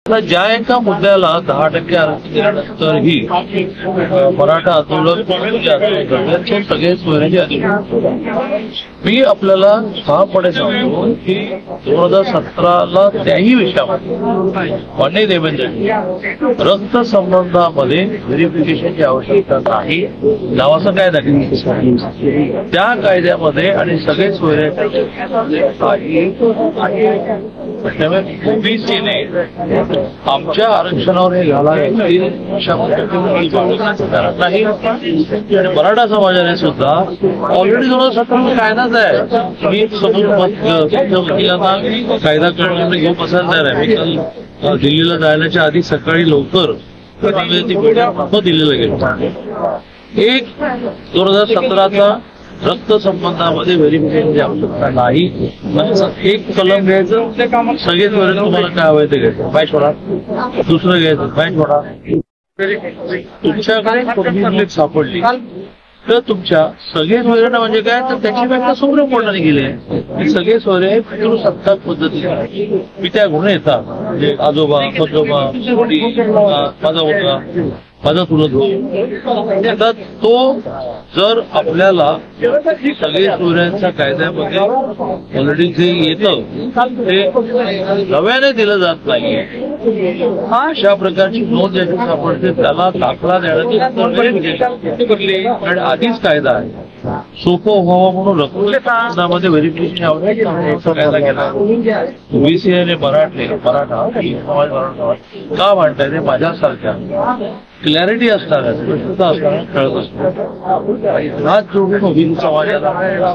तर ज्या एका मुद्द्याला 10% आरक्षण दिल्यानंतरही मराठा आंदोलन करतात सगळे सोयऱ्याचे अधिकार मी आपल्याला ठामपणे सांगतो की 2017ला त्याही विषयामध्ये माननीय देवेंद्रजी रक्त संबंधामध्ये व्हेरिफिकेशनची आवश्यकता नाही नावाचा कायदा केला त्या कायद्यामध्ये आणि सगळे सोयऱ्याचे ओबीसीने आमच्या आरक्षणावर हे घालावे नाही आणि मराठा समाजाने सुद्धा ऑलरेडी 2017 कायदाच आहे मी वकिलांना कायदा करण्यामध्ये घेऊन बसायला तयार आहे मी काल दिल्लीला जायच्या आधी सकाळी लवकर दिल्लीला गेलो एक 2017चा रक्त संबंधामध्ये व्हेरिफिकेशनची आवश्यकता नाही एक कलम घ्यायचं सगळेच वरील तुम्हाला काय हवंय ते घ्यायचं बाय छोडा दुसरं घ्यायचं बाय छोडा तुमच्याकडे सापडली तर तुमच्या सगळे सोयरे म्हणजे काय तर त्याची व्याख्या सुप्रीम कोर्टाने केली आहे सगळे सोयरे पितृसत्ताक पद्धतीने पित्या गुन्हे येतात म्हणजे आजोबा पजोबा माझा मुलगा माझा तुलत आता तो जर आपल्याला सगळे सोयऱ्यांच्या कायद्यामध्ये ऑलरेडी जे येतं ते नव्याने दिलं जात नाही अशा प्रकारची नोंद ज्याची सापडते त्याला दाखला देण्याची आणि आधीच कायदा आहे सोपं व्हावं म्हणून रक्तमध्ये व्हेरिफिकेशन कायदा केला ओबीसी आणि मराठा का म्हणताय ते माझ्यासारख्या क्लॅरिटी असणार स्पष्टता असणार कळत असणार हात जोडून ओबीसी समाजाला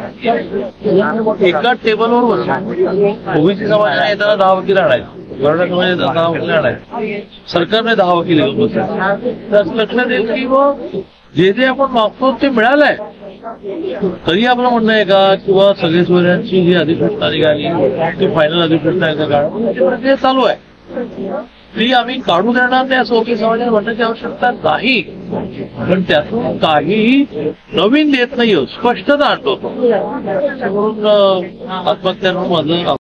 एका टेबलवर बसून ओबीसी समाजाने येताना 10 वकील आणायचे मराठा समाजाने 10 वकील आणायचे सरकारने 10 वकील घेऊन बसले लक्षात येईल की मग जे आपण मागतो ते मिळालंय तरी आपलं म्हणणं आहे का किंवा सगळे सोयऱ्यांची जी अधिसूचना निघाली ती फायनल अधिसूचना आहे का प्रक्रिया चालू आहे ती आम्ही काढू देणार नाही असं ओके समाजाने म्हणण्याची आवश्यकता नाही पण त्यातून काहीही नवीन देत नाही स्पष्टता आणतो म्हणून आत्महत्यांवर माझं